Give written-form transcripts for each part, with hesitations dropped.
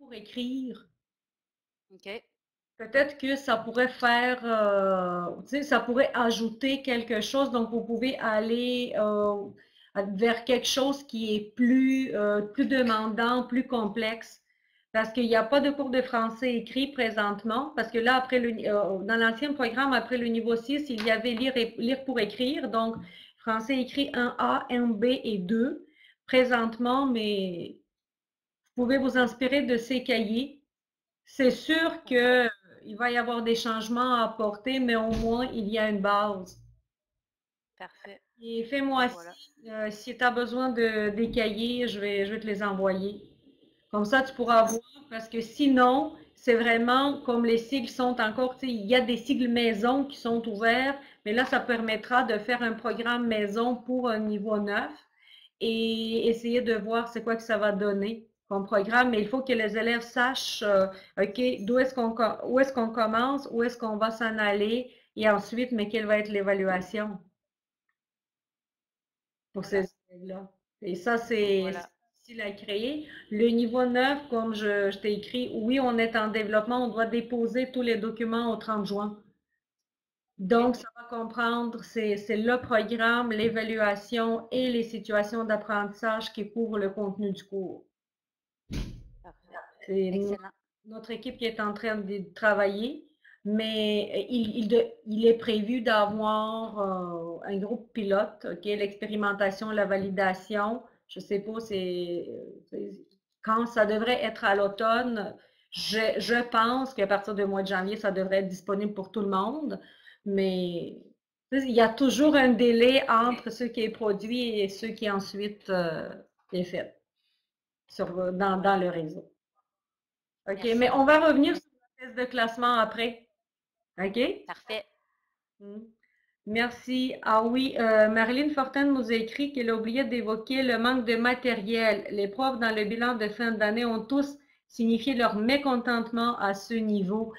pour écrire. OK. Peut-être que ça pourrait faire, tu sais, ça pourrait ajouter quelque chose. Donc, vous pouvez aller vers quelque chose qui est plus demandant, plus complexe. Parce qu'il n'y a pas de cours de français écrit présentement. Parce que là, dans l'ancien programme, après le niveau 6, il y avait lire pour écrire. Donc, français écrit 1A, 1B et 2 présentement, mais vous pouvez vous inspirer de ces cahiers. C'est sûr Parfait. que il va y avoir des changements à apporter, mais au moins il y a une base. Parfait. Et Ben fais-moi voilà. si tu as besoin des cahiers, je vais te les envoyer. Comme ça, tu pourras voir, parce que sinon, c'est vraiment comme les cycles sont encore, tu sais, il y a des cycles maison qui sont ouverts, mais là, ça permettra de faire un programme maison pour un niveau 9 et essayer de voir c'est quoi que ça va donner comme programme. Mais il faut que les élèves sachent, OK, où est-ce qu'on commence, où est-ce qu'on va s'en aller, et ensuite, mais quelle va être l'évaluation pour Voilà. ces élèves-là. Et ça, Ben c'est voilà. difficile à créer. Le niveau 9, comme je t'ai écrit, oui, on est en développement, on doit déposer tous les documents au 30 juin. OK. Donc, ça va comprendre, c'est le programme, l'évaluation et les situations d'apprentissage qui couvrent le contenu du cours. Parfait. C'est Excellent. notre équipe qui est en train de travailler, mais il est prévu d'avoir un groupe pilote, OK, l'expérimentation, la validation. Je sais pas, quand ça devrait être à l'automne. Je pense qu'à partir du mois de janvier, ça devrait être disponible pour tout le monde, mais il y a toujours un délai entre ce qui est produit et ce qui ensuite est fait dans Voilà. le réseau. OK, mais Merci. on va revenir sur le test de classement après. OK? Parfait. Mm. Merci. Ah oui, Marilyn Fortin nous a écrit qu'elle a oublié d'évoquer le manque de matériel. Les profs dans le bilan de fin d'année ont tous signifié leur mécontentement à ce niveau.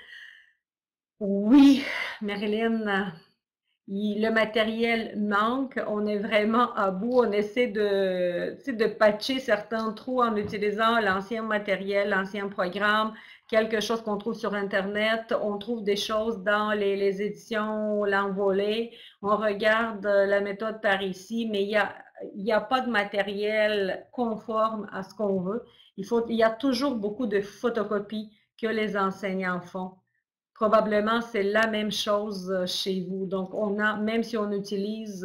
Oui, Marilyn, le matériel manque, on est vraiment à bout, on essaie tu sais, de patcher certains trous en utilisant l'ancien matériel, l'ancien programme, quelque chose qu'on trouve sur Internet, on trouve des choses dans les éditions L'Envolée, on regarde la méthode par ici, mais il y a pas de matériel conforme à ce qu'on veut. Il y a toujours beaucoup de photocopies que les enseignants font. Probablement, c'est la même chose chez vous. Donc, même si on utilise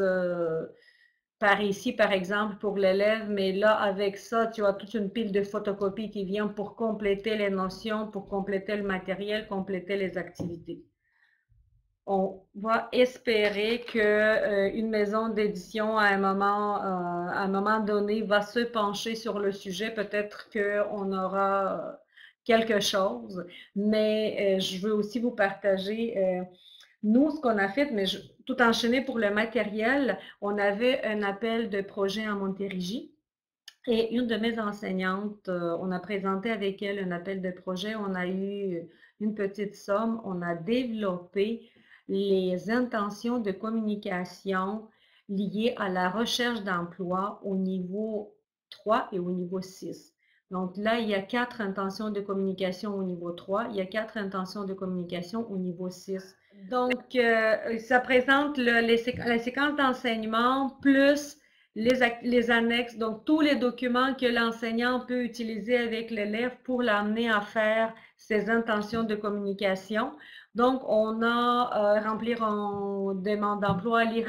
par ici, par exemple, pour l'élève, mais là, avec ça, tu as toute une pile de photocopies qui vient pour compléter les notions, pour compléter le matériel, compléter les activités. On va espérer que une maison d'édition à un moment donné va se pencher sur le sujet. Peut-être qu'on aura quelque chose, mais je veux aussi vous partager nous ce qu'on a fait, mais tout enchaîné pour le matériel. On avait un appel de projet en Montérégie. Et une de mes enseignantes, on a présenté avec elle un appel de projet, on a eu une petite somme, on a développé les intentions de communication liées à la recherche d'emploi au niveau 3 et au niveau 6. Donc là, il y a 4 intentions de communication au niveau 3, il y a 4 intentions de communication au niveau 6. Donc, ça présente la séquence d'enseignement plus les annexes, donc tous les documents que l'enseignant peut utiliser avec l'élève pour l'amener à faire ses intentions de communication. Donc, on a remplir en demande d'emploi, lire.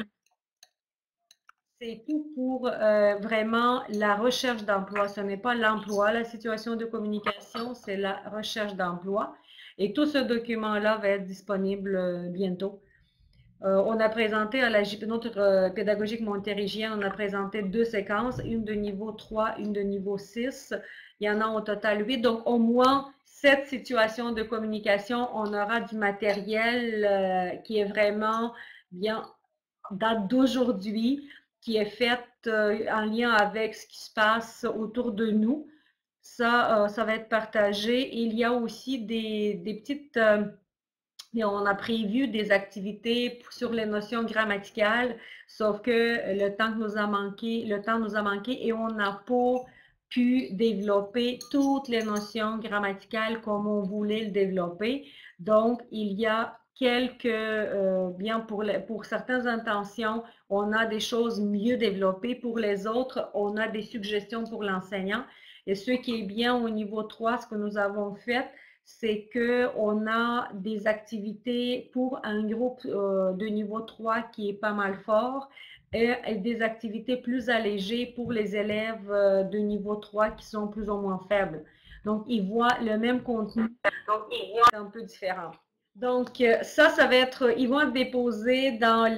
C'est tout pour vraiment la recherche d'emploi. Ce n'est pas l'emploi, la situation de communication, c'est la recherche d'emploi. Et tout ce document-là va être disponible bientôt. On a présenté à la notre pédagogique montérégienne, on a présenté 2 séquences, une de niveau 3, une de niveau 6. Il y en a au total 8. Donc, au moins 7 situations de communication. On aura du matériel qui est vraiment bien date d'aujourd'hui, qui est fait en lien avec ce qui se passe autour de nous. Ça va être partagé. Il y a aussi des petites et on a prévu des activités sur les notions grammaticales, sauf que le temps nous a manqué et on n'a pas pu développer toutes les notions grammaticales comme on voulait le développer. Donc, il y a quelques, bien pour certaines intentions, on a des choses mieux développées. Pour les autres, on a des suggestions pour l'enseignant. Et ce qui est bien au niveau 3, ce que nous avons fait, c'est qu'on a des activités pour un groupe de niveau 3 qui est pas mal fort et des activités plus allégées pour les élèves de niveau 3 qui sont plus ou moins faibles. Donc, ils voient le même contenu, donc ils voient un peu différent. Donc, ça va être, ils vont être déposés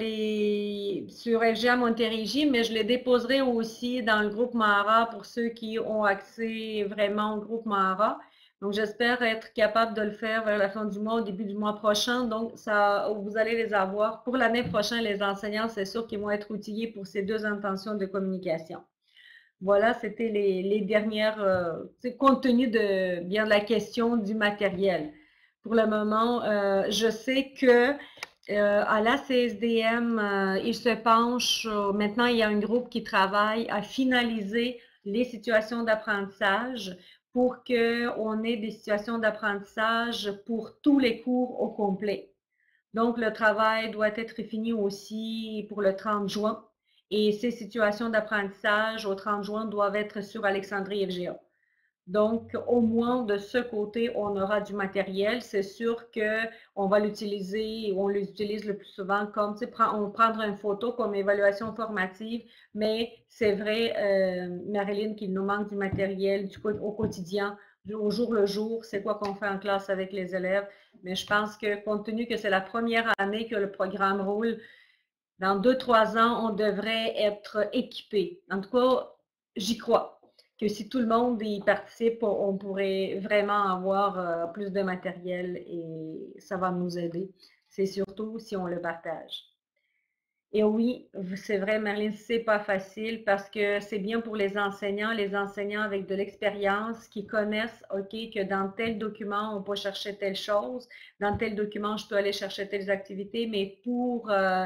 sur FGA Montérégie, mais je les déposerai aussi dans le groupe Mahara pour ceux qui ont accès vraiment au groupe Mahara. Donc, j'espère être capable de le faire vers la fin du mois, au début du mois prochain. Donc, vous allez les avoir. Pour l'année prochaine, les enseignants, c'est sûr qu'ils vont être outillés pour ces deux intentions de communication. Voilà, c'était les dernières, compte tenu de la question du matériel. Pour le moment, je sais que à la CSDM, ils se penchent, maintenant il y a un groupe qui travaille à finaliser les situations d'apprentissage pour qu'on ait des situations d'apprentissage pour tous les cours au complet. Donc, le travail doit être fini aussi pour le 30 juin et ces situations d'apprentissage au 30 juin doivent être sur Alexandrie FGA. Donc, au moins de ce côté, on aura du matériel. C'est sûr qu'on va l'utiliser, on l'utilise le plus souvent comme, on prendre une photo comme évaluation formative, mais c'est vrai, Marilyn, qu'il nous manque du matériel au quotidien, au jour le jour, c'est quoi qu'on fait en classe avec les élèves. Mais je pense que compte tenu que c'est la première année que le programme roule, dans 2-3 ans, on devrait être équipé. En tout cas, j'y crois que si tout le monde y participe, on pourrait vraiment avoir plus de matériel et ça va nous aider. C'est surtout si on le partage. Et oui, c'est vrai, Marilyn, c'est pas facile parce que c'est bien pour les enseignants avec de l'expérience qui connaissent, OK, que dans tel document, on peut chercher telle chose, dans tel document, je peux aller chercher telles activités, mais pour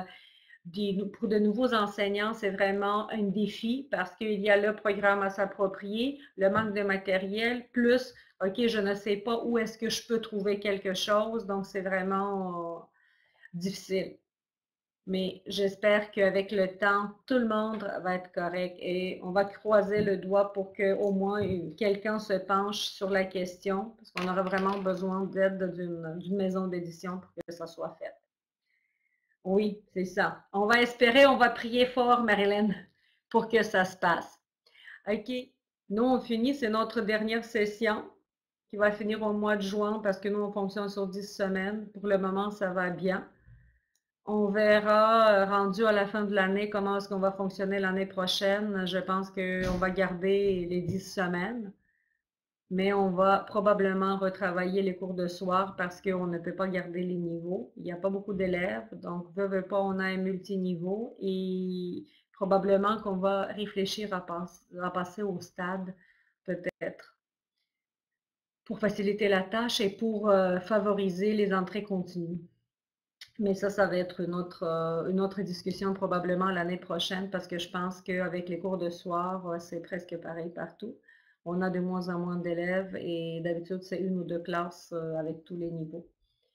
de nouveaux enseignants, c'est vraiment un défi parce qu'il y a le programme à s'approprier, le manque de matériel, plus, OK, je ne sais pas où est-ce que je peux trouver quelque chose, donc c'est vraiment difficile. Mais j'espère qu'avec le temps, tout le monde va être correct et on va croiser le doigt pour qu'au moins quelqu'un se penche sur la question parce qu'on aura vraiment besoin d'aide d'une maison d'édition pour que ça soit fait. Oui, c'est ça. On va espérer, on va prier fort, Marilyn, pour que ça se passe. OK. Nous, on finit, c'est notre dernière session qui va finir au mois de juin parce que nous, on fonctionne sur 10 semaines. Pour le moment, ça va bien. On verra, rendu à la fin de l'année, comment est-ce qu'on va fonctionner l'année prochaine. Je pense qu'on va garder les 10 semaines, mais on va probablement retravailler les cours de soir parce qu'on ne peut pas garder les niveaux. Il n'y a pas beaucoup d'élèves, donc veut pas, on a un multiniveau et probablement qu'on va réfléchir à passer au stade, peut-être, pour faciliter la tâche et pour favoriser les entrées continues. Mais ça va être une autre discussion probablement l'année prochaine parce que je pense qu'avec les cours de soir, c'est presque pareil partout. On a de moins en moins d'élèves et d'habitude, c'est une ou deux classes avec tous les niveaux.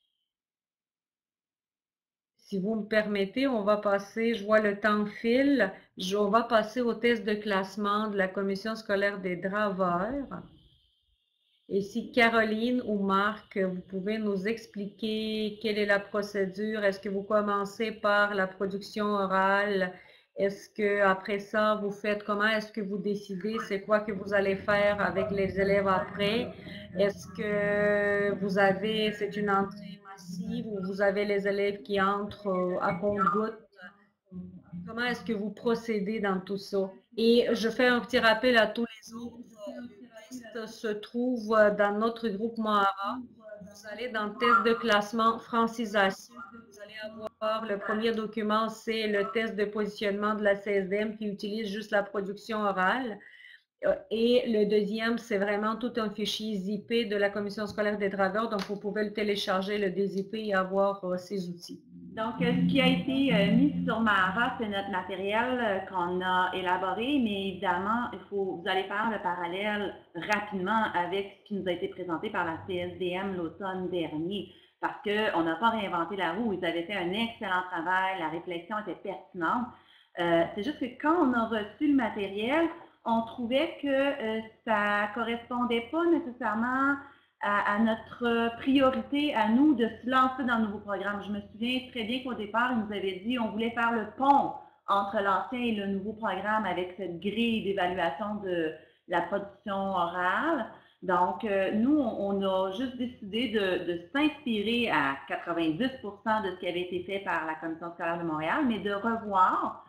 Si vous me permettez, on va passer, je vois le temps file, on va passer au test de classement de la commission scolaire des draveurs. Et si Caroline ou Marc, vous pouvez nous expliquer quelle est la procédure? Est-ce que vous commencez par la production orale? Est-ce que après ça, vous faites comment? Est-ce que vous décidez c'est quoi que vous allez faire avec les élèves après? Est-ce que c'est une entrée massive ou vous avez les élèves qui entrent à compte-gouttes? Comment est-ce que vous procédez dans tout ça? Et je fais un petit rappel à tous les autres. Le test se trouve dans notre groupe Mahara. Vous allez dans le test de classement francisation. Vous allez avoir le premier document, c'est le test de positionnement de la CSDM qui utilise juste la production orale. Et le deuxième, c'est vraiment tout un fichier zippé de la Commission scolaire des draveurs. Donc, vous pouvez le télécharger, le dézipper et avoir ces outils. Donc, ce qui a été mis sur Mahara, c'est notre matériel qu'on a élaboré, mais évidemment, vous allez faire le parallèle rapidement avec ce qui nous a été présenté par la CSDM l'automne dernier, parce qu'on n'a pas réinventé la roue, ils avaient fait un excellent travail, la réflexion était pertinente. C'est juste que quand on a reçu le matériel, on trouvait que ça ne correspondait pas nécessairement à notre priorité à nous de se lancer dans le nouveau programme. Je me souviens très bien qu'au départ, ils nous avaient dit qu'on voulait faire le pont entre l'ancien et le nouveau programme avec cette grille d'évaluation de la production orale. Donc, nous, on a juste décidé de s'inspirer à 90% de ce qui avait été fait par la Commission scolaire de Montréal, mais de revoir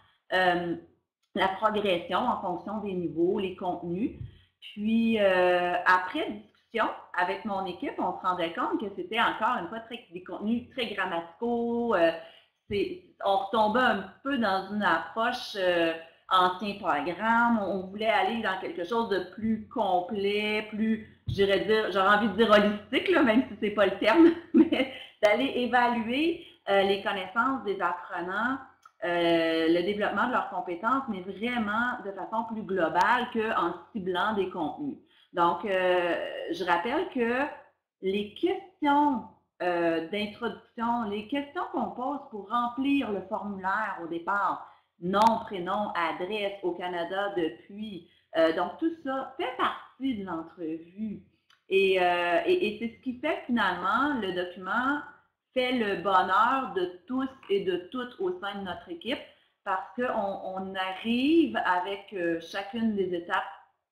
la progression en fonction des niveaux, les contenus. Puis, après discussion avec mon équipe, on se rendait compte que c'était encore une fois des contenus très grammaticaux. On retombait un peu dans une approche ancien programme. On voulait aller dans quelque chose de plus complet, plus, j'aurais envie de dire holistique, là, même si c'est pas le terme, mais d'aller évaluer les connaissances des apprenants, le développement de leurs compétences, mais vraiment de façon plus globale qu'en ciblant des contenus. Donc, je rappelle que les questions d'introduction, les questions qu'on pose pour remplir le formulaire au départ, nom, prénom, adresse au Canada depuis, donc tout ça fait partie de l'entrevue. Et c'est ce qui fait finalement le document fait le bonheur de tous et de toutes au sein de notre équipe parce qu'on arrive avec chacune des étapes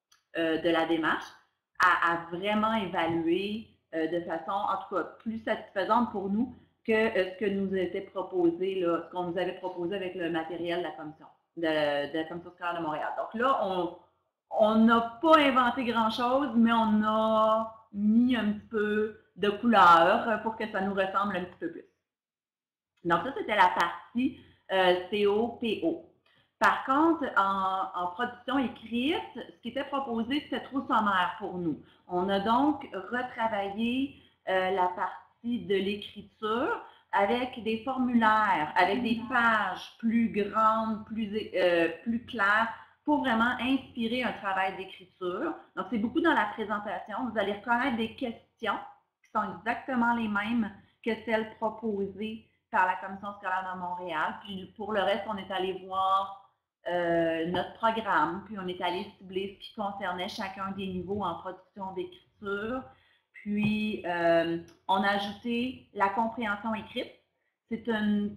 de la démarche à vraiment évaluer de façon, en tout cas, plus satisfaisante pour nous que ce que nous était proposé, là, ce qu'on nous avait proposé avec le matériel de la commission, de la Commission scolaire de Montréal. Donc là, on n'a pas inventé grand-chose, mais on a mis un petit peu de couleur pour que ça nous ressemble un petit peu plus. Donc ça, c'était la partie COPO. Par contre, en production écrite, ce qui était proposé, c'était trop sommaire pour nous. On a donc retravaillé la partie de l'écriture avec des formulaires, avec des pages plus grandes, plus claires, pour vraiment inspirer un travail d'écriture. Donc, c'est beaucoup dans la présentation. Vous allez reconnaître des questions qui sont exactement les mêmes que celles proposées par la Commission scolaire de Montréal. Puis, pour le reste, on est allé voir notre programme, puis on est allé cibler ce qui concernait chacun des niveaux en production d'écriture. Puis, on a ajouté la compréhension écrite. C'est un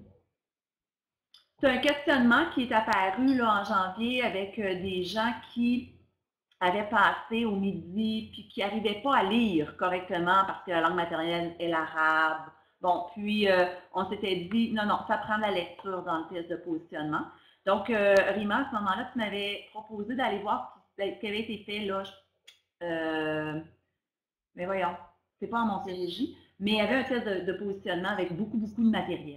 questionnement qui est apparu là, en janvier avec des gens qui avaient passé au midi puis qui n'arrivaient pas à lire correctement parce que la langue maternelle est l'arabe. Bon, puis on s'était dit, non, ça prend la lecture dans le test de positionnement. Donc, Rima, à ce moment-là, tu m'avais proposé d'aller voir ce qui avait été fait là. Mais voyons, c'est pas en Montérégie, mais il y avait un test de positionnement avec beaucoup de matériel.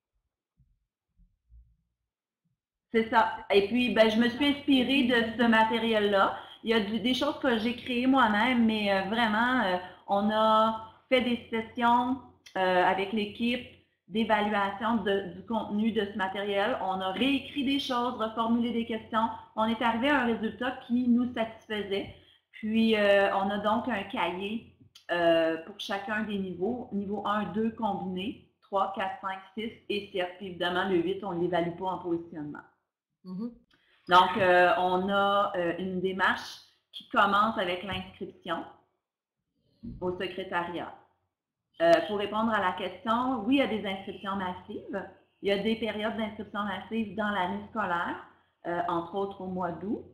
C'est ça. Et puis, ben, je me suis inspirée de ce matériel-là. Il y a des choses que j'ai créées moi-même, mais vraiment, on a fait des sessions avec l'équipe d'évaluation du contenu de ce matériel. On a réécrit des choses, reformulé des questions. On est arrivé à un résultat qui nous satisfaisait. Puis, on a donc un cahier pour chacun des niveaux. Niveau 1, 2 combinés, 3, 4, 5, 6 et 7. Puis, évidemment, le 8, on ne l'évalue pas en positionnement. Donc, on a une démarche qui commence avec l'inscription au secrétariat. Pour répondre à la question, oui, il y a des inscriptions massives. Il y a des périodes d'inscription massive dans l'année scolaire, entre autres au mois d'août,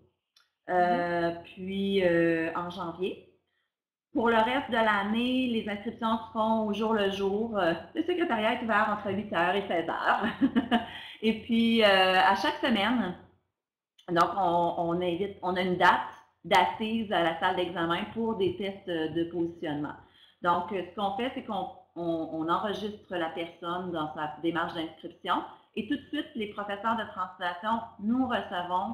puis en janvier. Pour le reste de l'année, les inscriptions se font au jour le jour. Le secrétariat est ouvert entre 8h et 16h. Et puis, à chaque semaine, donc on a une date d'assise à la salle d'examen pour des tests de positionnement. Donc, ce qu'on fait, c'est qu'on enregistre la personne dans sa démarche d'inscription et tout de suite, les professeurs de translation, nous recevons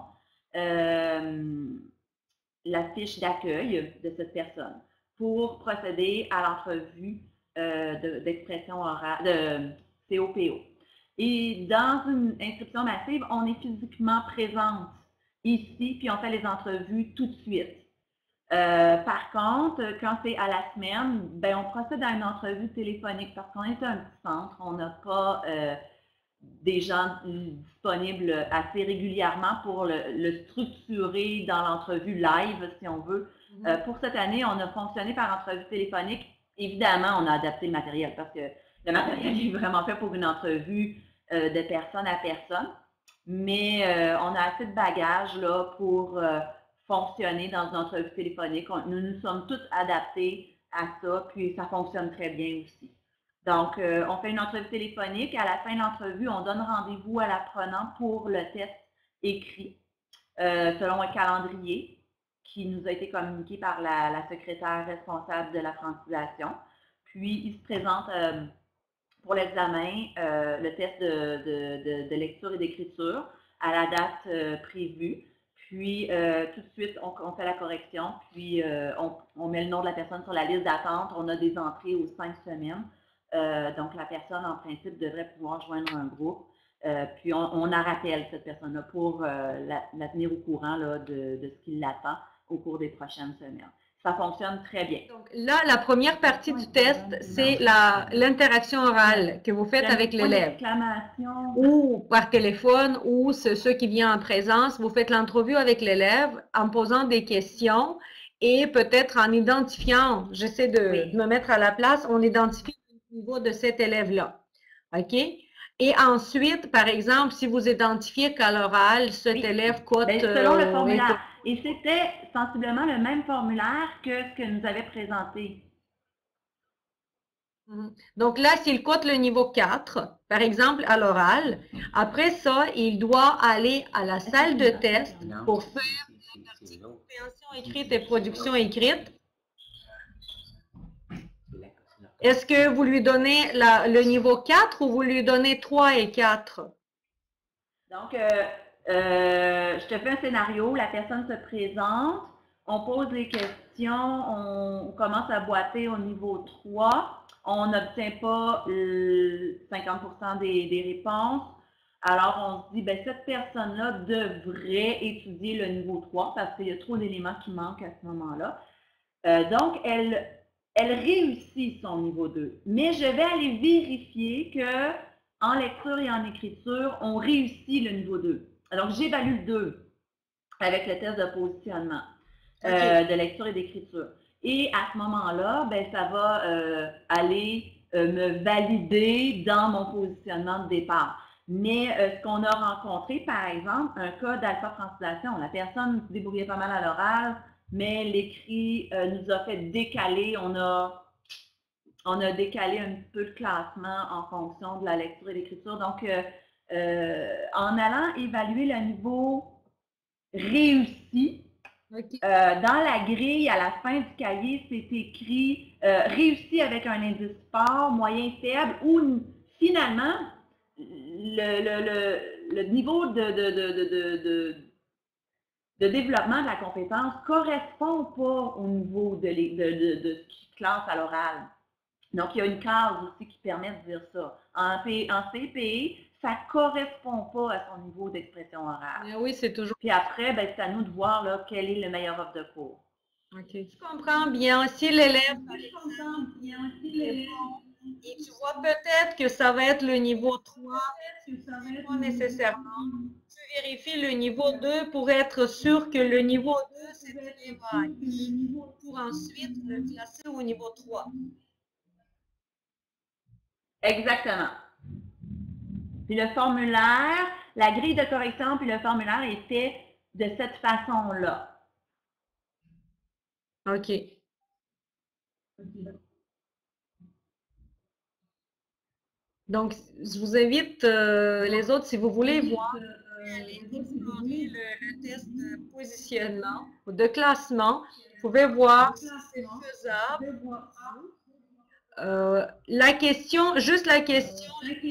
la fiche d'accueil de cette personne pour procéder à l'entrevue d'expression orale, de COPO. Et dans une inscription massive, on est physiquement présente ici, puis on fait les entrevues tout de suite. Par contre, quand c'est à la semaine, ben, on procède à une entrevue téléphonique parce qu'on est un petit centre, on n'a pas des gens disponibles assez régulièrement pour le structurer dans l'entrevue live, si on veut. Pour cette année, on a fonctionné par entrevue téléphonique. Évidemment, on a adapté le matériel parce que le matériel est vraiment fait pour une entrevue de personne à personne. Mais on a assez de bagages là, pour fonctionner dans une entrevue téléphonique. Nous nous sommes tous adaptés à ça, puis ça fonctionne très bien aussi. Donc, on fait une entrevue téléphonique. À la fin de l'entrevue, on donne rendez-vous à l'apprenant pour le test écrit selon un calendrier qui nous a été communiqué par la secrétaire responsable de la francisation. Puis, il se présente pour l'examen, le test de lecture et d'écriture à la date prévue. Puis, tout de suite, on fait la correction, puis on met le nom de la personne sur la liste d'attente. On a des entrées aux 5 semaines. Donc, la personne, en principe, devrait pouvoir joindre un groupe. Puis, on rappelle cette personne-là pour la tenir au courant là, de ce qui l'attend au cours des prochaines semaines. Ça fonctionne très bien. Donc là, la première partie du test, c'est l'interaction orale que vous faites avec l'élève. Ou par téléphone, ou ceux qui viennent en présence. Vous faites l'entrevue avec l'élève en posant des questions et peut-être en identifiant, j'essaie de me mettre à la place, on identifie le niveau de cet élève-là. OK? Et ensuite, par exemple, si vous identifiez qu'à l'oral, cet élève cote… selon le formulaire. Et c'était sensiblement le même formulaire que ce que nous avait présenté. Donc là, s'il cote le niveau 4, par exemple, à l'oral, après ça, il doit aller à la salle de test pour faire la partie compréhension écrite et production écrite. Est-ce que vous lui donnez le niveau 4 ou vous lui donnez 3 et 4? Donc, je te fais un scénario, la personne se présente, on pose les questions, on commence à boiter au niveau 3, on n'obtient pas 50% des réponses. Alors, on se dit, ben, cette personne-là devrait étudier le niveau 3 parce qu'il y a trop d'éléments qui manquent à ce moment-là. Donc, elle réussit son niveau 2. Mais je vais aller vérifier que en lecture et en écriture, on réussit le niveau 2. Alors, j'évalue le 2 avec le test de positionnement de lecture et d'écriture. Et à ce moment-là, ben, ça va aller me valider dans mon positionnement de départ. Mais ce qu'on a rencontré, par exemple, un cas d'alpha-francisation, la personne se débrouillait pas mal à l'oral, mais l'écrit nous a fait décaler, on a décalé un peu le classement en fonction de la lecture et l'écriture. Donc, en allant évaluer le niveau réussi, dans la grille, à la fin du cahier, c'est écrit réussi avec un indice fort, moyen, faible, ou finalement, le niveau de développement de la compétence ne correspond pas au niveau de ce qui classe à l'oral. Donc, il y a une case aussi qui permet de dire ça. En CPE, ça ne correspond pas à son niveau d'expression orale. Oui, c'est toujours… Puis après, ben, c'est à nous de voir là, quel est le meilleur offre de cours. OK. Je comprends bien. Si l'élève… Et tu vois peut-être que ça va être le niveau 3, pas nécessairement. Tu vérifies le niveau 2 pour être sûr que le niveau 2, c'est l'élève pour ensuite le classer au niveau 3. Exactement. Puis le formulaire, la grille de correction, puis le formulaire est fait de cette façon-là. OK. Donc, je vous invite, les autres, si vous voulez voir, aller explorer le test de positionnement ou de classement. Vous pouvez voir si c'est faisable. La question, juste la question,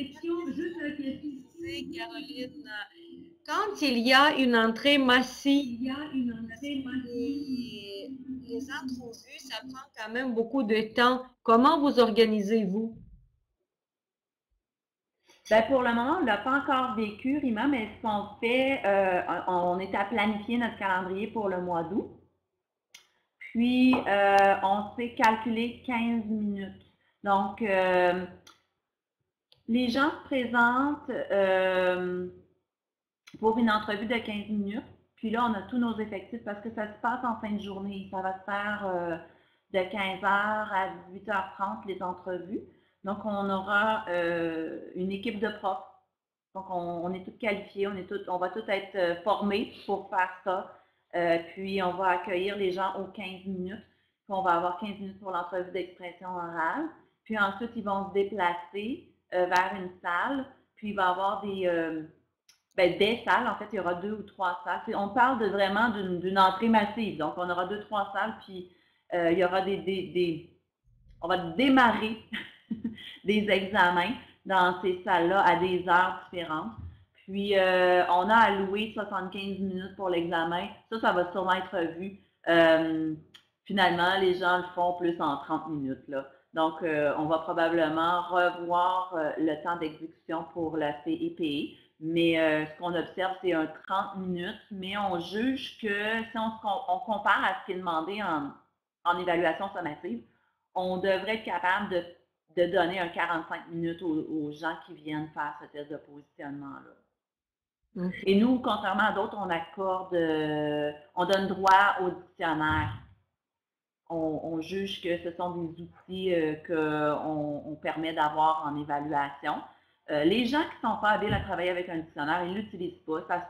c'est, Caroline, quand il y a une entrée massive, les entrevues, ça prend quand même beaucoup de temps. Comment vous organisez-vous? Ben, pour le moment, on ne l'a pas encore vécu, Rima, mais ce qu'on fait, on est à planifier notre calendrier pour le mois d'août. Puis, on s'est calculé 15 minutes. Donc, les gens se présentent pour une entrevue de 15 minutes. Puis là, on a tous nos effectifs parce que ça se passe en fin de journée. Ça va se faire de 15h à 18h30 les entrevues. Donc, on aura une équipe de profs. Donc, on est tous qualifiés, on va tous être formés pour faire ça. Puis, on va accueillir les gens aux 15 minutes. Puis, on va avoir 15 minutes pour l'entrevue d'expression orale. Puis ensuite, ils vont se déplacer vers une salle. Puis, il va y avoir des salles. En fait, il y aura 2 ou 3 salles. Puis, on parle vraiment d'une entrée massive. Donc, on aura 2 ou 3 salles. Puis, il y aura on va démarrer des examens dans ces salles-là à des heures différentes. Puis, on a alloué 75 minutes pour l'examen. Ça va sûrement être vu. Finalement, les gens le font plus en 30 minutes, là. Donc, on va probablement revoir le temps d'exécution pour la CEPE. Mais ce qu'on observe, c'est un 30 minutes. Mais on juge que si on compare à ce qui est demandé en évaluation sommative, on devrait être capable de donner un 45 minutes aux gens qui viennent faire ce test de positionnement-là. Et nous, contrairement à d'autres, on donne droit au dictionnaire. On juge que ce sont des outils qu'on permet d'avoir en évaluation. Les gens qui ne sont pas habiles à travailler avec un dictionnaire, ils ne l'utilisent pas. Ça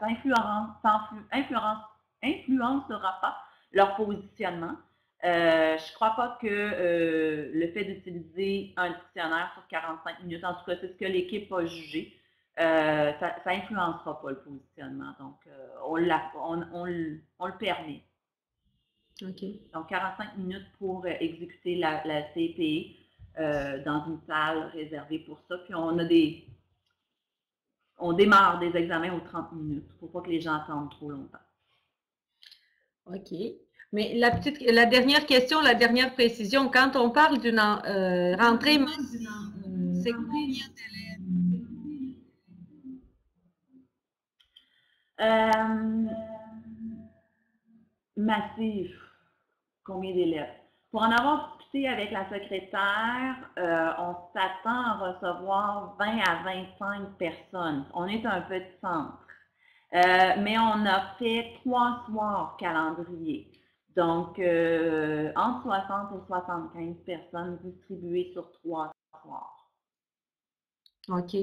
influencera pas leur positionnement. Je ne crois pas que le fait d'utiliser un dictionnaire sur 45 minutes, en tout cas, c'est ce que l'équipe a jugé, ça n'influencera pas le positionnement. Donc, on le permet. Okay. Donc, 45 minutes pour exécuter la CEPE dans une salle réservée pour ça. Puis, on démarre des examens aux 30 minutes. Il ne faut pas que les gens attendent trop longtemps. OK. Mais la dernière question, la dernière précision, quand on parle d'une rentrée massive, c'est combien d'élèves? Massif. Combien d'élèves? Pour en avoir discuté avec la secrétaire, on s'attend à recevoir 20 à 25 personnes. On est un petit centre. Mais on a fait 3 soirs calendrier. Donc, entre 60 et 75 personnes distribuées sur 3 soirs. OK.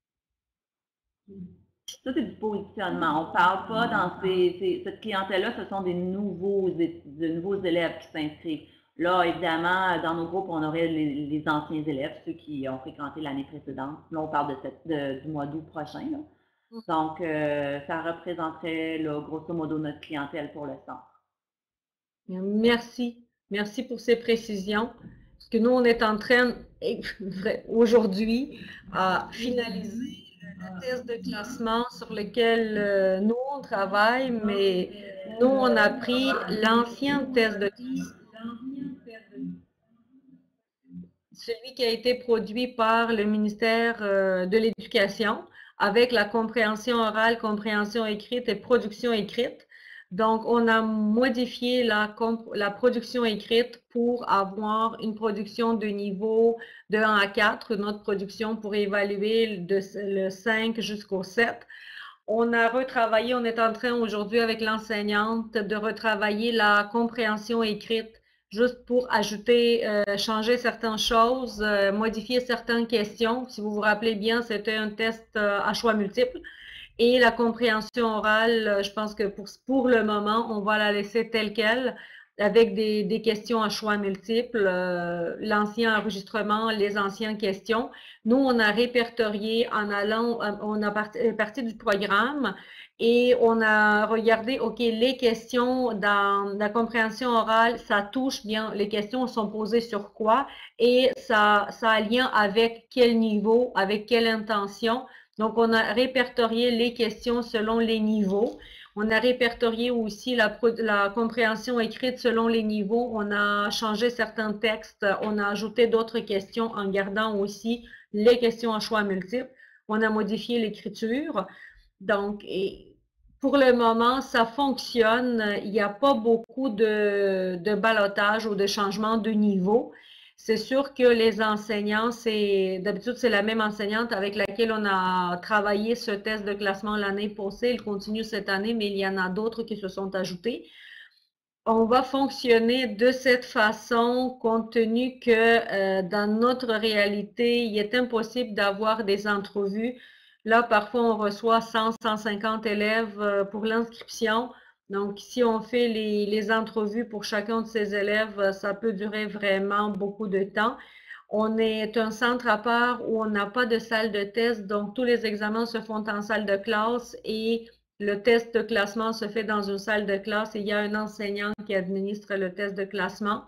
Ça, c'est du positionnement. On ne parle pas dans cette clientèle-là, ce sont des nouveaux élèves qui s'inscrivent. Là, évidemment, dans nos groupes, on aurait les anciens élèves, ceux qui ont fréquenté l'année précédente. Là, on parle du mois d'août prochain. Là. Donc, ça représenterait, là, grosso modo, notre clientèle pour le centre. Merci. Merci pour ces précisions. Parce que nous, on est en train, aujourd'hui, à finaliser le test de classement sur lequel nous, on travaille, mais nous, on a pris l'ancien test de classement, celui qui a été produit par le ministère de l'Éducation avec la compréhension orale, compréhension écrite et production écrite. Donc, on a modifié la production écrite pour avoir une production de niveau de 1 à 4, notre production pour évaluer le 5 jusqu'au 7. On a retravaillé, on est en train aujourd'hui avec l'enseignante de retravailler la compréhension écrite juste pour ajouter, changer certaines choses, modifier certaines questions. Si vous vous rappelez bien, c'était un test à choix multiples. Et la compréhension orale, je pense que pour le moment, on va la laisser telle qu'elle, avec des questions à choix multiples, l'ancien enregistrement, les anciennes questions. Nous, on a répertorié on a parti du programme et on a regardé, OK, les questions dans la compréhension orale, ça touche bien, les questions sont posées sur quoi et ça a lien avec quel niveau, avec quelle intention. Donc, on a répertorié les questions selon les niveaux. On a répertorié aussi la compréhension écrite selon les niveaux. On a changé certains textes. On a ajouté d'autres questions en gardant aussi les questions à choix multiples. on a modifié l'écriture. Donc, pour le moment, ça fonctionne. Il n'y a pas beaucoup de ballottage ou de changement de niveau. C'est sûr que les enseignants, d'habitude, c'est la même enseignante avec laquelle on a travaillé ce test de classement l'année passée. Il continue cette année, mais il y en a d'autres qui se sont ajoutés. On va fonctionner de cette façon compte tenu que dans notre réalité, il est impossible d'avoir des entrevues. Là, parfois, on reçoit 100, 150 élèves pour l'inscription. Donc, si on fait les entrevues pour chacun de ces élèves, ça peut durer vraiment beaucoup de temps. On est un centre à part où on n'a pas de salle de test, donc tous les examens se font en salle de classe et le test de classement se fait dans une salle de classe et il y a un enseignant qui administre le test de classement.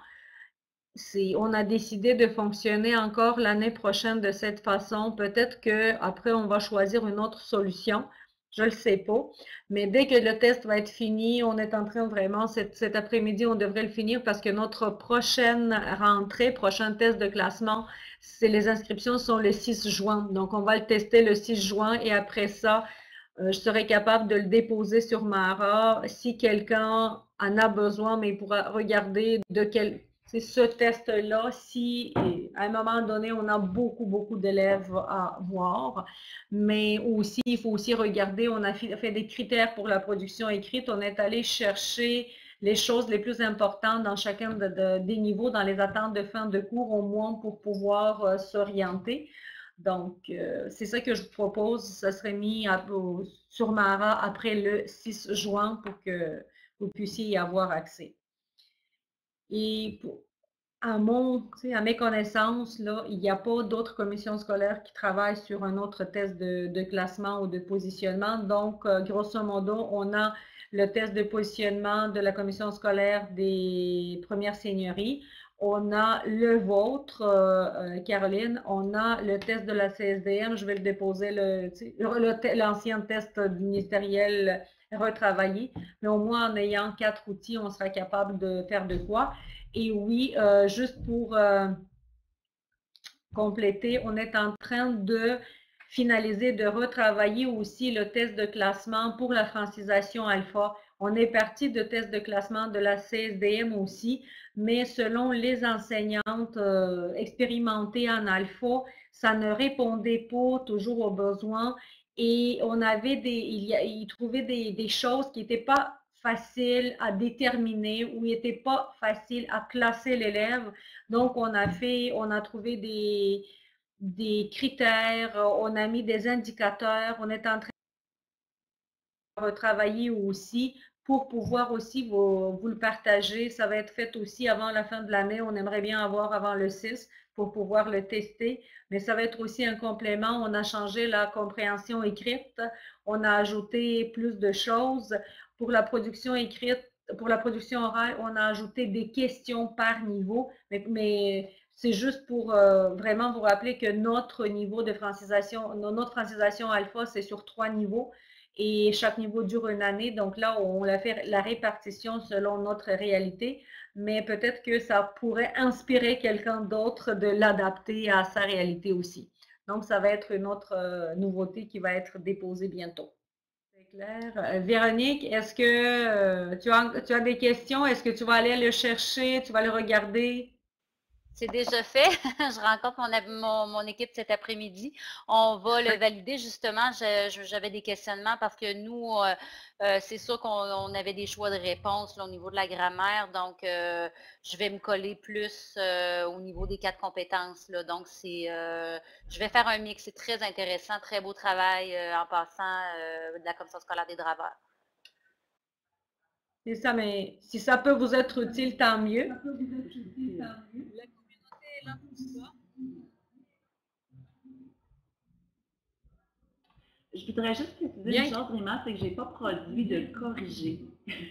On a décidé de fonctionner encore l'année prochaine de cette façon. Peut-être qu'après, on va choisir une autre solution. Je ne le sais pas. Mais dès que le test va être fini, on est en train vraiment, cet après-midi, on devrait le finir parce que notre prochaine rentrée, prochain test de classement, les inscriptions sont le 6 juin. Donc, on va le tester le 6 juin et après ça, je serai capable de le déposer sur Mara. Si quelqu'un en a besoin, mais il pourra regarder c'est ce test-là, si à un moment donné, on a beaucoup, beaucoup d'élèves à voir, mais aussi, il faut aussi regarder, on a fait des critères pour la production écrite, on est allé chercher les choses les plus importantes dans chacun des niveaux, dans les attentes de fin de cours au moins pour pouvoir s'orienter. Donc, c'est ça que je vous propose. Ça serait mis sur Mara après le 6 juin pour que vous puissiez y avoir accès. Et à mes connaissances, là, il n'y a pas d'autres commissions scolaires qui travaillent sur un autre test de classement ou de positionnement. Donc, grosso modo, on a le test de positionnement de la commission scolaire des premières seigneuries. On a le vôtre, Caroline. On a le test de la CSDM. Je vais le déposer, l'ancien test ministériel retravaillé. Mais au moins, en ayant 4 outils, on sera capable de faire de quoi. Et oui, juste pour compléter, on est en train de finaliser, de retravailler aussi le test de classement pour la francisation alpha. On est parti de test de classement de la CSDM aussi, mais selon les enseignantes expérimentées en alpha, ça ne répondait pas toujours aux besoins et on avait ils trouvaient des choses qui n'étaient pas faciles à déterminer ou n'étaient pas faciles à classer l'élève. Donc, on a trouvé des critères, on a mis des indicateurs, on est en train de retravailler aussi pour pouvoir aussi vous le partager. Ça va être fait aussi avant la fin de l'année. On aimerait bien avoir avant le 6 pour pouvoir le tester, mais ça va être aussi un complément. On a changé la compréhension écrite, on a ajouté plus de choses. Pour la production écrite, pour la production orale, on a ajouté des questions par niveau, mais c'est juste pour vraiment vous rappeler que notre niveau de francisation, notre francisation alpha, c'est sur 3 niveaux et chaque niveau dure une année. Donc là, on a fait la répartition selon notre réalité, mais peut-être que ça pourrait inspirer quelqu'un d'autre de l'adapter à sa réalité aussi. Donc, ça va être une autre nouveauté qui va être déposée bientôt. C'est clair. Véronique, est-ce que tu as des questions? Est-ce que tu vas aller le chercher? Tu vas le regarder? C'est déjà fait. Je rencontre mon équipe cet après-midi. On va le valider. Justement, j'avais des questionnements parce que nous, c'est sûr qu'on avait des choix de réponse là, au niveau de la grammaire. Donc, je vais me coller plus au niveau des 4 compétences. Là. Donc, je vais faire un mix. C'est très intéressant. Très beau travail en passant de la Commission scolaire des draveurs. C'est ça, mais si ça peut vous être utile, tant mieux. Là pour ça. Je voudrais juste préciser une chose, Rima, c'est que je n'ai pas produit de corrigé.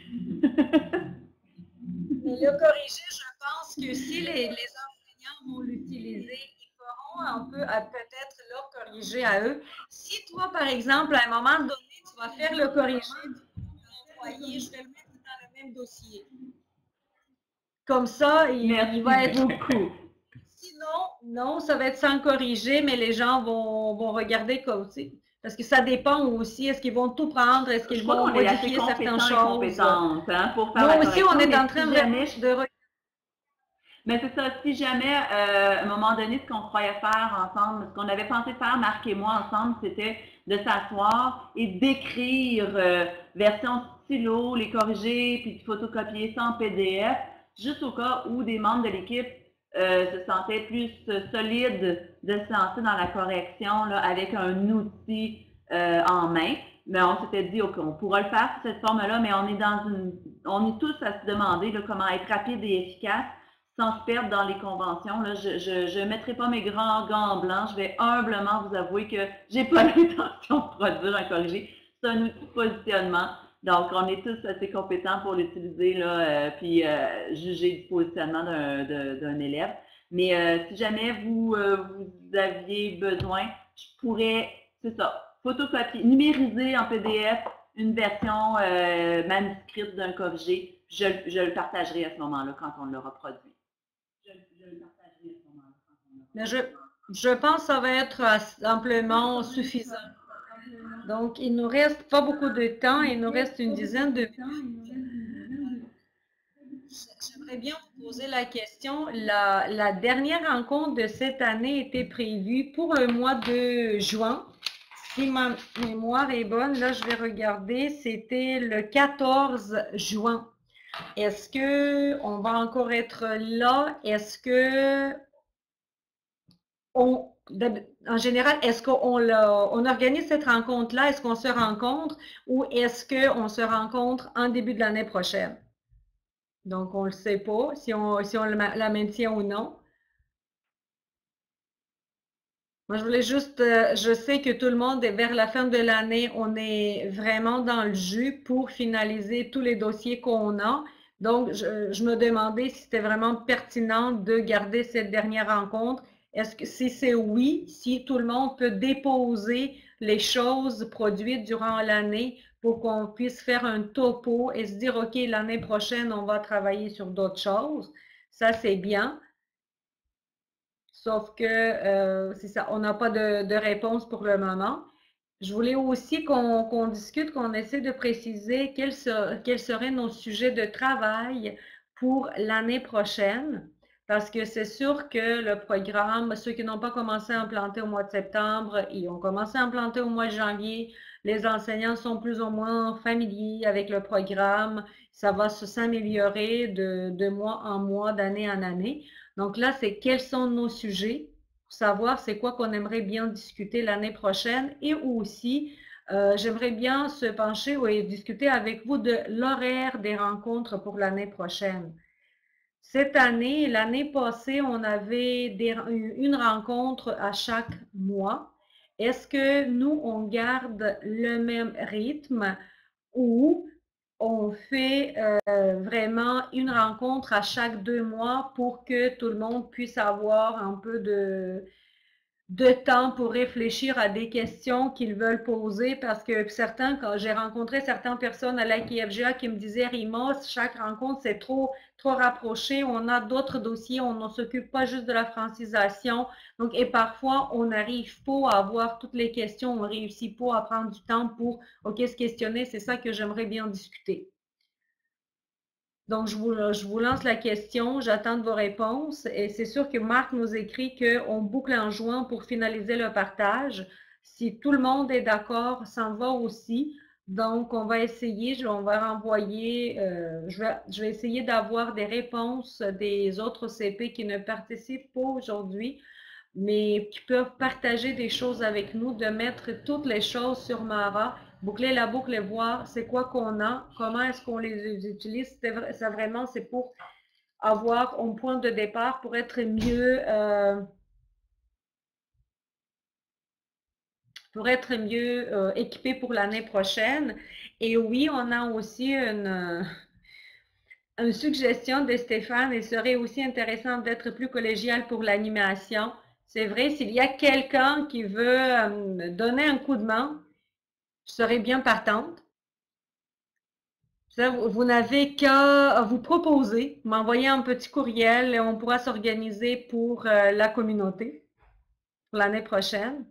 Le corrigé, je pense que si les enseignants vont l'utiliser, ils feront un peu peut-être leur corrigé à eux. Si toi, par exemple, à un moment donné, tu vas faire le corrigé, tu peux l'envoyer, je vais le mettre dans le même dossier. Comme ça, il va être beaucoup. Sinon, non, ça va être sans corriger, mais les gens vont regarder comme aussi. Parce que ça dépend aussi, est-ce qu'ils vont tout prendre, est-ce Je qu'ils crois vont qu'on est assez modifier certaines compétents et choses. compétentes hein, pour faire Nous la aussi, on correction, est mais en train si vraiment jamais de. mais c'est ça, si jamais, à un moment donné, ce qu'on croyait faire ensemble, ce qu'on avait pensé faire, Marc et moi, ensemble, c'était de s'asseoir et d'écrire version stylo, les corriger, puis de photocopier ça en PDF, juste au cas où des membres de l'équipe se sentaient plus solides de se lancer dans la correction là, avec un outil en main. Mais on s'était dit, OK, on pourra le faire sous cette forme-là, mais on est tous à se demander là, comment être rapide et efficace sans se perdre dans les conventions. Là, je mettrai pas mes grands gants blancs. Je vais humblement vous avouer que j'ai pas l'intention de produire un corrigé. C'est un outil de positionnement. Donc, on est tous assez compétents pour l'utiliser, là, puis juger du positionnement d'un élève. Mais si jamais vous aviez besoin, je pourrais, c'est ça, photocopier, numériser en PDF une version manuscrite d'un corrigé. Je le partagerai à ce moment-là quand on l'aura produit. Mais je pense que ça va être amplement suffisant. Donc, il nous reste pas beaucoup de temps, il nous reste une dizaine de minutes. J'aimerais bien vous poser la question. La dernière rencontre de cette année était prévue pour le mois de juin. Si ma mémoire est bonne, là, je vais regarder, c'était le 14 juin. Est-ce que on va encore être là? Est-ce que en général, est-ce qu'on organise cette rencontre-là? Est-ce qu'on se rencontre ou est-ce qu'on se rencontre en début de l'année prochaine? Donc, on ne le sait pas si on la maintient ou non. Moi, je voulais juste, je sais que tout le monde, vers la fin de l'année, on est vraiment dans le jus pour finaliser tous les dossiers qu'on a. Donc, je me demandais si c'était vraiment pertinent de garder cette dernière rencontre. Est-ce que si c'est oui, si tout le monde peut déposer les choses produites durant l'année pour qu'on puisse faire un topo et se dire, OK, l'année prochaine, on va travailler sur d'autres choses. Ça, c'est bien. Sauf que c'est ça, on n'a pas de réponse pour le moment. Je voulais aussi qu'on discute, qu'on essaie de préciser quels seraient nos sujets de travail pour l'année prochaine. Parce que c'est sûr que le programme, ceux qui n'ont pas commencé à implanter au mois de septembre, ils ont commencé à implanter au mois de janvier. Les enseignants sont plus ou moins familiers avec le programme. Ça va s'améliorer de mois en mois, d'année en année. Donc là, c'est quels sont nos sujets pour savoir c'est quoi qu'on aimerait bien discuter l'année prochaine et aussi, j'aimerais bien se pencher et discuter avec vous de l'horaire des rencontres pour l'année prochaine. Cette année, l'année passée, on avait une rencontre à chaque mois. Est-ce que nous, on garde le même rythme ou on fait vraiment une rencontre à chaque 2 mois pour que tout le monde puisse avoir un peu de temps pour réfléchir à des questions qu'ils veulent poser parce que certains, quand j'ai rencontré certaines personnes à l'IKFGA qui me disaient Rima, chaque rencontre c'est trop rapproché, on a d'autres dossiers, on ne s'occupe pas juste de la francisation. Donc, et parfois, on n'arrive pas à avoir toutes les questions, on ne réussit pas à prendre du temps pour OK, se questionner, c'est ça que j'aimerais bien discuter. Donc, je vous lance la question, j'attends de vos réponses. Et c'est sûr que Marc nous écrit qu'on boucle en juin pour finaliser le partage. Si tout le monde est d'accord, ça en va aussi. Donc, on va essayer, on va renvoyer, je vais essayer d'avoir des réponses des autres CP qui ne participent pas aujourd'hui, mais qui peuvent partager des choses avec nous, de mettre toutes les choses sur Mara, boucler la boucle et voir c'est quoi qu'on a, comment est-ce qu'on les utilise. Ça vraiment, c'est pour avoir un point de départ pour être mieux, équipé pour l'année prochaine. Et oui, on a aussi une suggestion de Stéphane. Il serait aussi intéressant d'être plus collégial pour l'animation. C'est vrai, s'il y a quelqu'un qui veut donner un coup de main, je serais bien partante. Ça, vous n'avez qu'à vous proposer, m'envoyer un petit courriel et on pourra s'organiser pour la communauté l'année prochaine.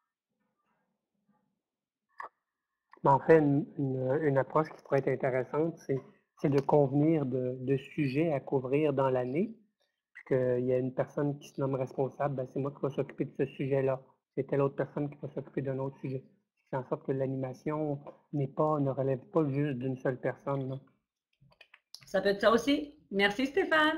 En fait, une approche qui pourrait être intéressante, c'est de convenir de sujets à couvrir dans l'année. Puis qu'il y a une personne qui se nomme responsable, ben, c'est moi qui vais s'occuper de ce sujet-là. C'est telle autre personne qui va s'occuper d'un autre sujet. C'est en sorte que l'animation ne relève pas juste d'une seule personne, là. Ça peut être ça aussi. Merci Stéphane.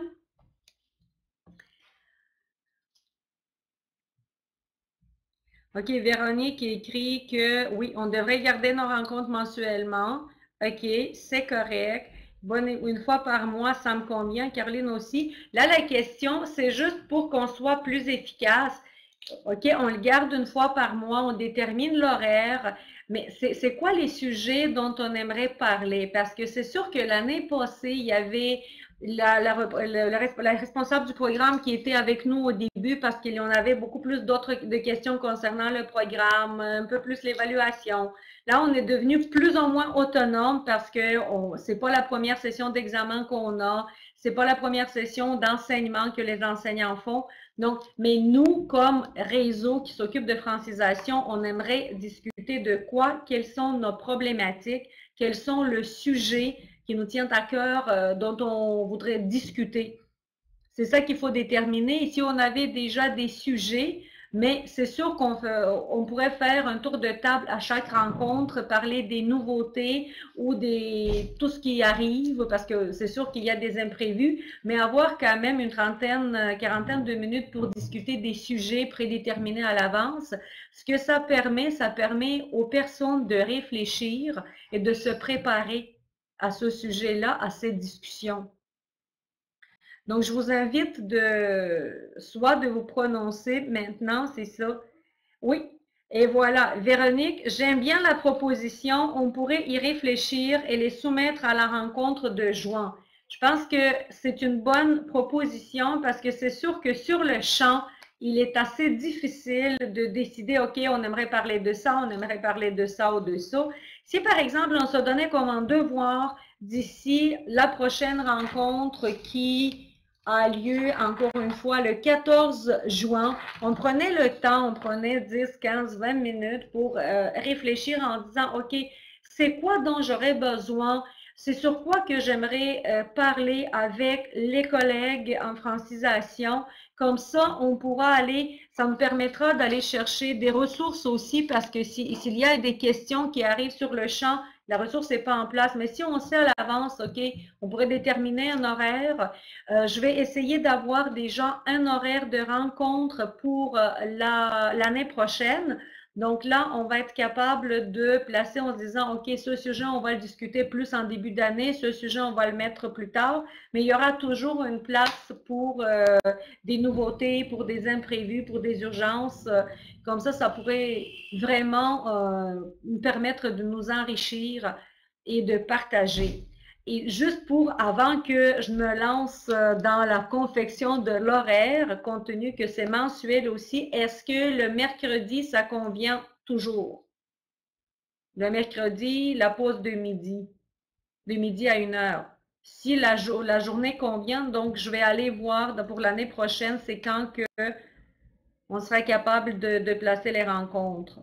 OK, Véronique écrit que oui, on devrait garder nos rencontres mensuellement. OK, c'est correct. Une fois par mois, ça me convient. Caroline aussi. Là, la question, c'est juste pour qu'on soit plus efficace. OK, on le garde une fois par mois, on détermine l'horaire, mais c'est quoi les sujets dont on aimerait parler? Parce que c'est sûr que l'année passée, il y avait la responsable du programme qui était avec nous au début parce qu'il y en avait beaucoup plus de questions concernant le programme, un peu plus l'évaluation. Là, on est devenu plus ou moins autonome parce que c'est pas la première session d'examen qu'on a, c'est pas la première session d'enseignement que les enseignants font. Donc, mais nous, comme réseau qui s'occupe de francisation, on aimerait discuter de quoi, quelles sont nos problématiques, quels sont le sujet qui nous tient à cœur, dont on voudrait discuter. C'est ça qu'il faut déterminer. Et si on avait déjà des sujets, mais c'est sûr qu'on pourrait faire un tour de table à chaque rencontre, parler des nouveautés ou tout ce qui arrive, parce que c'est sûr qu'il y a des imprévus, mais avoir quand même une quarantaine de minutes pour discuter des sujets prédéterminés à l'avance. Ce que ça permet aux personnes de réfléchir et de se préparer à ce sujet-là, à cette discussion. Donc, je vous invite soit de vous prononcer maintenant, c'est ça. Oui, et voilà. Véronique, j'aime bien la proposition. On pourrait y réfléchir et les soumettre à la rencontre de juin. Je pense que c'est une bonne proposition parce que c'est sûr que sur le champ, il est assez difficile de décider, OK, on aimerait parler de ça, on aimerait parler de ça ou de ça. Si par exemple, on se donnait comme un devoir d'ici la prochaine rencontre qui a lieu, encore une fois, le 14 juin. On prenait le temps, on prenait 10, 15, 20 minutes pour réfléchir en disant, OK, c'est quoi dont j'aurais besoin? C'est sur quoi que j'aimerais parler avec les collègues en francisation. Comme ça, on pourra ça me permettra d'aller chercher des ressources aussi parce que s'il y a des questions qui arrivent sur le champ, la ressource n'est pas en place. Mais si on sait à l'avance, OK, on pourrait déterminer un horaire. Je vais essayer d'avoir déjà un horaire de rencontre pour l'année prochaine. Donc là, on va être capable de placer en se disant, OK, ce sujet, on va le discuter plus en début d'année, ce sujet, on va le mettre plus tard, mais il y aura toujours une place pour des nouveautés, pour des imprévus, pour des urgences. Comme ça pourrait vraiment nous permettre de nous enrichir et de partager. Et juste avant que je me lance dans la confection de l'horaire, compte tenu que c'est mensuel aussi, est-ce que le mercredi, ça convient toujours? Le mercredi, la pause de midi à 1h. Si la journée convient, donc je vais aller voir pour l'année prochaine, c'est quand que on sera capable de placer les rencontres.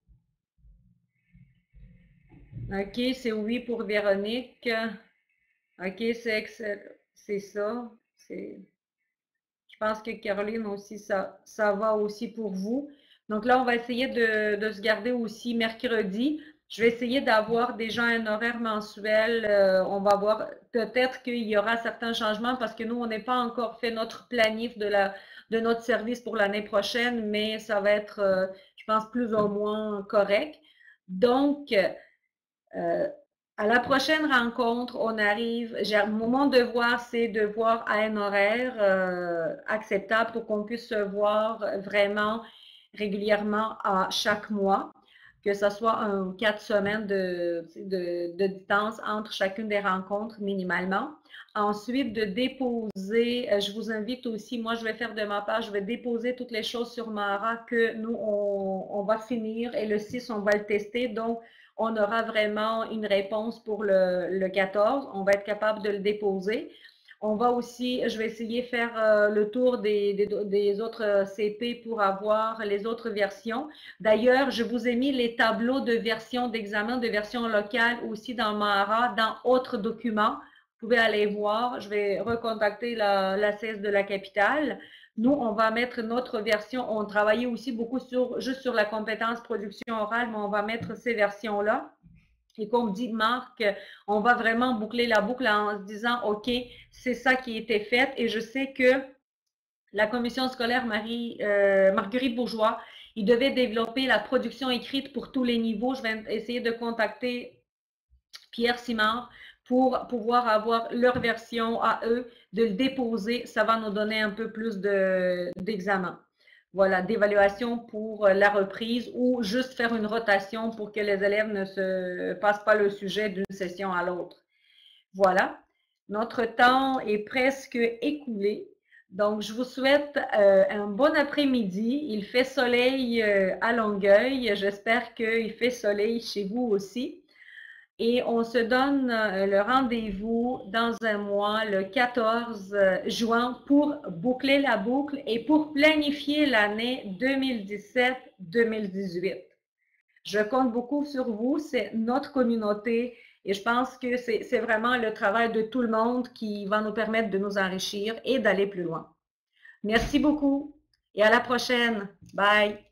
OK, c'est oui pour Véronique. OK, c'est excellent. C'est ça. Je pense que Caroline aussi, ça va aussi pour vous. Donc là, on va essayer de se garder aussi mercredi. Je vais essayer d'avoir déjà un horaire mensuel. On va voir, peut-être qu'il y aura certains changements parce que nous, on n'est pas encore fait notre planif de notre service pour l'année prochaine, mais ça va être, je pense, plus ou moins correct. Donc, à la prochaine rencontre, on arrive, mon devoir, c'est de voir à un horaire acceptable pour qu'on puisse se voir vraiment régulièrement à chaque mois. que ce soit 1 ou 4 semaines de distance entre chacune des rencontres minimalement. Ensuite, de déposer, je vous invite aussi, moi je vais faire de ma part, je vais déposer toutes les choses sur Mahara que nous, on va finir et le 6, on va le tester. Donc, on aura vraiment une réponse pour le 14. On va être capable de le déposer. On va aussi, je vais essayer de faire le tour des autres CP pour avoir les autres versions. D'ailleurs, je vous ai mis les tableaux de version d'examen, de version locale aussi dans Mahara, dans autres documents. Vous pouvez aller voir. Je vais recontacter la CS de la capitale. Nous, on va mettre notre version. On travaillait aussi beaucoup juste sur la compétence production orale, mais on va mettre ces versions-là. Et comme dit Marc, on va vraiment boucler la boucle en se disant, OK, c'est ça qui a été fait. Et je sais que la commission scolaire Marguerite Bourgeois, il devait développer la production écrite pour tous les niveaux. Je vais essayer de contacter Pierre Simard pour pouvoir avoir leur version à eux, de le déposer. Ça va nous donner un peu plus d'examen. Voilà, d'évaluation pour la reprise ou juste faire une rotation pour que les élèves ne se passent pas le sujet d'une session à l'autre. Voilà, notre temps est presque écoulé. Donc, je vous souhaite un bon après-midi. Il fait soleil à Longueuil. J'espère qu'il fait soleil chez vous aussi. Et on se donne le rendez-vous dans un mois, le 14 juin, pour boucler la boucle et pour planifier l'année 2017-2018. Je compte beaucoup sur vous, c'est notre communauté et je pense que c'est vraiment le travail de tout le monde qui va nous permettre de nous enrichir et d'aller plus loin. Merci beaucoup et à la prochaine. Bye!